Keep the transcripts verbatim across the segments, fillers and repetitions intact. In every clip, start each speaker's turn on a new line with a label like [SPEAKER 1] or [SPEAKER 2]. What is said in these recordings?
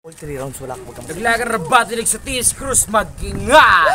[SPEAKER 1] three rounds wala ko.
[SPEAKER 2] Naglagan na batilig sa T S Cruz magingay!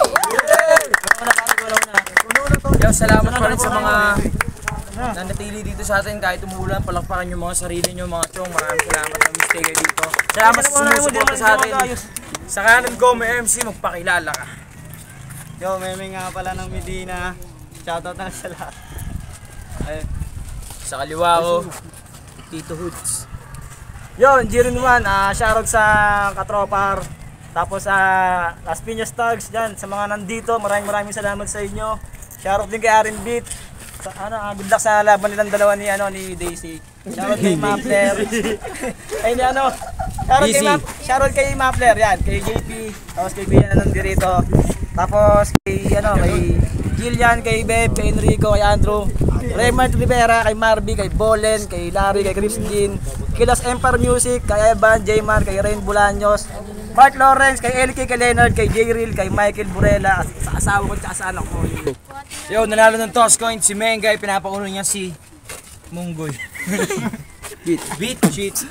[SPEAKER 2] Yo, salamat pa rin sa mga nanatili dito sa atin kahit umulan. Palakpakan yung mga sarili nyo mga chong. Maraming salamat na mistake kayo dito. Salamat sa sumusuporta sa atin. Sa kanan ko may M C, magpakilala ka.
[SPEAKER 1] Yo, Meme nga pala ng Medina. Shoutout na sa lahat. Ay.
[SPEAKER 2] Sa kaliwa ko, Tito Hoods.
[SPEAKER 1] Yo, Jiren one, uh, shoutout sa Katropar. Tapos sa uh, Las Piñas Tags dyan, sa mga nandito, maraming maraming salamat sa inyo. Shoutout din kay Aaron Beat. Sa, ano, uh, good luck sa laban nilang dalawa ni, ano, ni Daisy. Shoutout kay Mapler. Ay, ni ano, shoutout kay, Map, shoutout kay Mapler, yan, kay J P. Tapos kay Bian na nandito. Tapos kay, ano, kay Jillian, kay Beb, kay Enrico, kay Andrew. Raymond Rivera, kay Marby, kay Bolen, kay Larry, kay Chris Jean, kay Las Empire Music, kay Evan, J-Man, kay Rain Bulaños, Mark Lawrence, kay Elkie, kay Leonard, kay J-Reel, kay Michael Burela, sa asawa ko at sa anak ko.
[SPEAKER 2] Yo, nanalo ng toss coin si Mengay, pinapaulo niya si Munggoy. Beat, beat, cheat.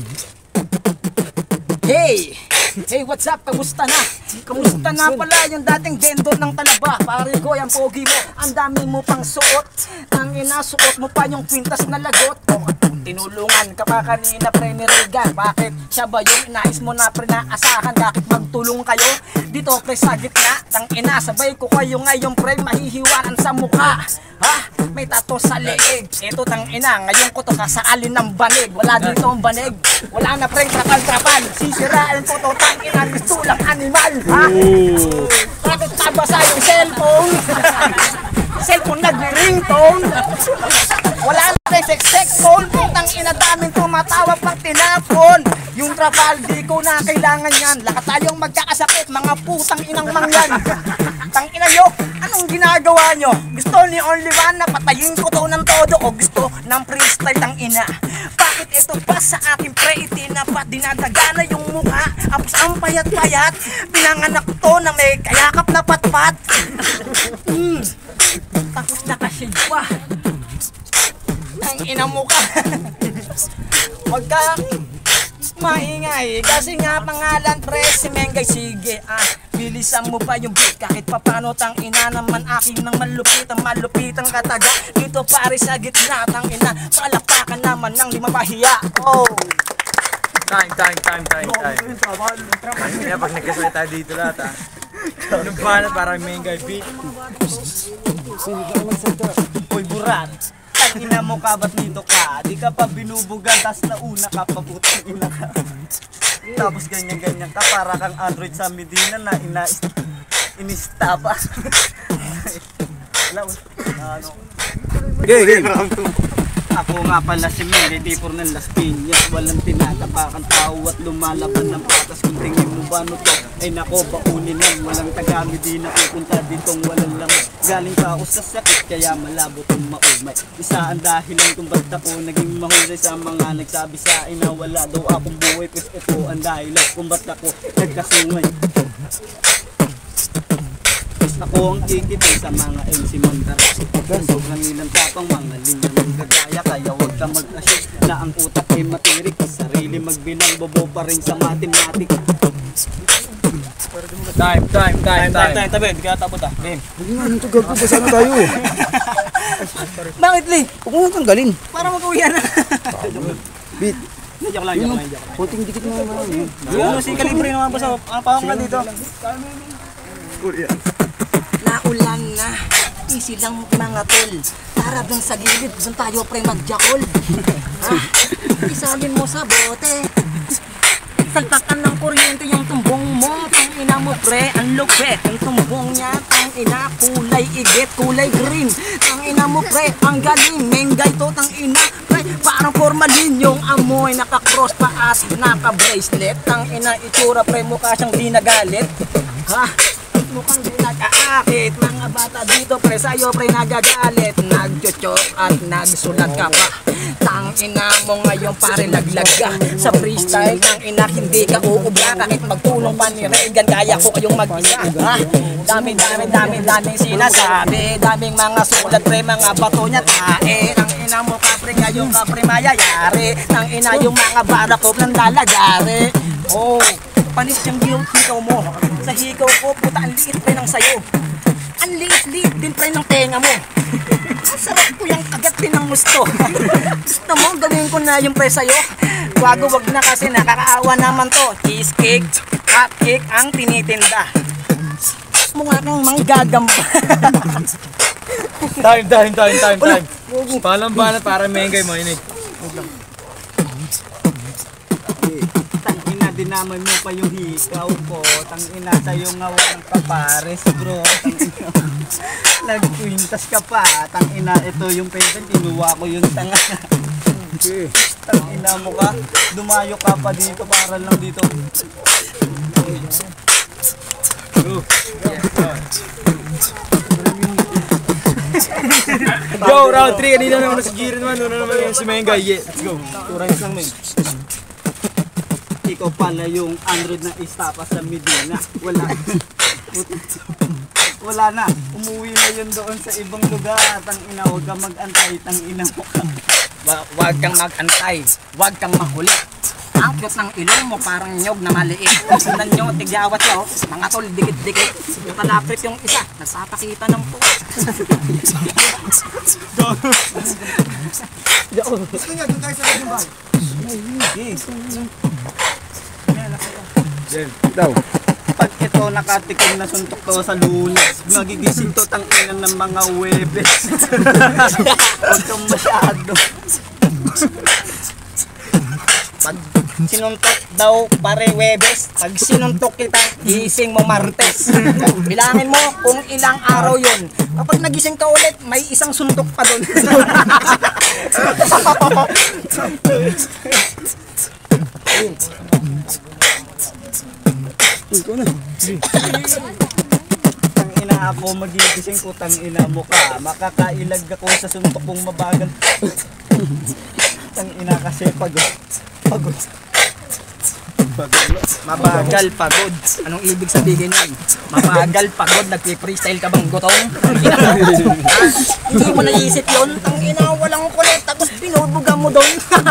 [SPEAKER 2] Hey! Hey, what's up? Kamusta na? Kamusta na pala yung dating vendor ng talaba? Pare ko, yung pogi mo, ang dami mo pang suot. Ang inasuot mo pa yung pintas na lagot. Tinulungan ka pa kanina, pre, ni Regan. Bakit siya ba yung inais mo na pre naasahan? Bakit magtulong kayo? Dito pre sa gitna, tang ina, sabay ko kayo ngayon pre, mahihiwanan sa mukha. Ha? May tato sa leeg. Ito tang ina, ngayon ko to sasaalin ng banig. Wala dito ang banig. Wala na pre, trapal-trapal. Sisiraan ko to tang ina, gusto lang animal. Ha? Bakit nabasa yung cellphone? Cellphone nag-ringtone. Wala na pre, sex-sex phone. Tang ina, daming tumatawa pag tinapon. Yung trapal, di ko na kailangan yan. Lahat tayong magkakasakit, mga putang inang mangyan. Tang ina nyo, anong ginagawa nyo? Gusto ni Only One na patayin ko to ng todo o gusto ng freestyle tang ina? Bakit ito pa sa akin pre itinapat? Dinadagana yung mukha, apos ang payat-payat. Pinanganak to na may kayakap na patpat. mm. Tapos nakashade pa. Tang ina mukha. Wag ka maingay, kasi nga pangalan pre si Mengay. Sige ah, bilisan mo pa yung beat kahit papano tang ina naman aking nang malupit ang malupit ang kataga. Dito pare sa gitna tang ina, palakpakan naman ng di mapahiya. Oh, Time, time, time, time, time. Kaya pag nagkasaya tayo dito lahat ah. Anong banat para Mengay beat?
[SPEAKER 1] uy burat, tang ina mo kabat nito ka. Di ka pa binubugan, tas nauna ka pa putang ina ka. Tapos ganyan-ganyan ka, para kang Android sa Medina na ina inista pa. Wala, ano.
[SPEAKER 2] Okay, game.
[SPEAKER 1] Ako nga pala si Mengay, tipor ng Las Piñas. Walang tinatapakan tao at lumalaban ng patas. Kung tingin mo ba no to, ay nako baunin lang. Walang taga Medina pupunta ditong walang lamas. Galing pa ako sa sakit, kaya malabo itong maumay. Isa ang dahilan kung ba't ako naging mahusay sa mga nagsabi sa akin na wala daw akong buhay. Pues ito ang dahilan kung ba't ako nagkasungay. Ako ang kikipin sa mga M C Mandaras. Sobrang ilang tapang mga linya ng gagaya. Kaya huwag ka mag-asya na ang utak ay matirik. Sarili magbilang, bobo pa rin sa matematik.
[SPEAKER 2] Time, time, time, time.
[SPEAKER 1] Time, tabi, hindi ka tapot ah. Game.
[SPEAKER 3] Hindi nga, nito gagawin pa sana tayo eh.
[SPEAKER 1] Bakit Lee?
[SPEAKER 3] Huwag mo tanggalin.
[SPEAKER 1] Para mag-uwian na.
[SPEAKER 3] Beat.
[SPEAKER 1] Joke lang, joke lang, joke lang.
[SPEAKER 3] Kunting dikit na naman eh.
[SPEAKER 1] Yung si Kalibre naman po sa pangalan dito. Naulan na, easy lang mga tol. Tara dun sa gilid, dun tayo pre magjakol. Ha? Isalin mo sa bote. Saltakan ng kuryente yung tumbong mo. Tang ina mo pre, ang lupet. Yung tumbong niya, tang ina, kulay igit, kulay green. Tang ina mo pre, ang galing. Mengay to, tang ina pre, parang formalin yung amoy. Naka-cross pa at naka-bracelet. Tang ina, itsura pre, mukha siyang di nagalit. Ha? Mukhang di nag-aakit. Mga bata dito pre, sa'yo pre nagagalit. Nag-chuchok at nagsulat ka pa. Tang ina mo ngayon pare laglag ka. Sa freestyle tang ina hindi ka uubra. Kahit magtulong pa ni Regan, kaya ko kayong mag-isa. Ha? Daming daming daming daming sinasabi. Daming mga sulat pre, mga bato niya tae. Tang ina mo ka pre, ngayon ka pre mayayari. Tang ina yung mga barakop ng lalagari. Oh,
[SPEAKER 2] panis yung hikaw mo. Sa hikaw ko, puta, ang liit pre ng sayo. Ang liit-liit din pre ng tenga mo. Ang sarap ko yung kagat din ng gusto. Gusto mo, gawin ko na yung pre sa'yo. Wag wag na kasi nakakaawa naman to. Cheesecake, cupcake ang tinitinda. Mukha kang manggagamba.
[SPEAKER 4] Time, time, time, time, time. Palang banat para mengay mo ini.
[SPEAKER 2] Tangina, dinamay mo pa yung hikaw ko. Tangina, sa'yo nga walang kapares, bro. Tangina, nagkwintas ka pa. Tangina, ito yung pension, kinuha ko yung tanga. Tangina mo ka, dumayo ka pa dito para lang dito.
[SPEAKER 4] Go, round three. Kanina naman si Giro naman. Una naman yung si Mengay. Yeah, let's go.
[SPEAKER 2] Two rounds lang, Meng. Ikaw pala yung Android na istapa sa Medina. Wala. Wala na. Umuwi na yun doon sa ibang lugar. Tangina, huwag kang mag-antay. Tangina mo ka. Huwag kang mag-antay. Huwag kang mahuli. Ang cute ng ilong mo parang nyog na maliit. Sundan nyo, tigyawat nyo. Mga tol, dikit-dikit. Nakalapit yung isa. Nagpapakita ng po.
[SPEAKER 3] Gusto niya, doon tayo sa loob ng bahay. Daw.
[SPEAKER 2] Pag ito nakatikim na suntok to sa Lunes, magigising to tanginan ng mga Webes. Huwag kang masyado. Pag sinuntok daw pare Webes, pag sinuntok kita, gising mo Martes. Bilangin mo kung ilang araw yun. Kapag nagising ka ulit, may isang suntok pa doon. Tangina ako magigising ko, tangina mo ka. Makakailag ako sa suntok kong mabagal. Tangina kasi pagod. Pagod. Mabagal, pagod. Anong ibig sabihin yan? Mabagal, pagod, nagpi-freestyle ka bang gutong? Hindi mo naisip yun? Tangina, walang kulit, tapos pinubuga mo doon.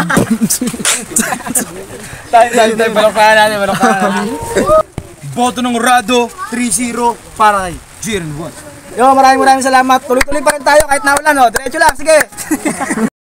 [SPEAKER 4] Time, time, time. Malakahan natin, malakahan natin. Boto ng Rado, three zero para kay Jiren one.
[SPEAKER 2] Yo, maraming maraming salamat. Tuloy-tuloy pa rin tayo kahit naulan, no? Diretso lang, sige.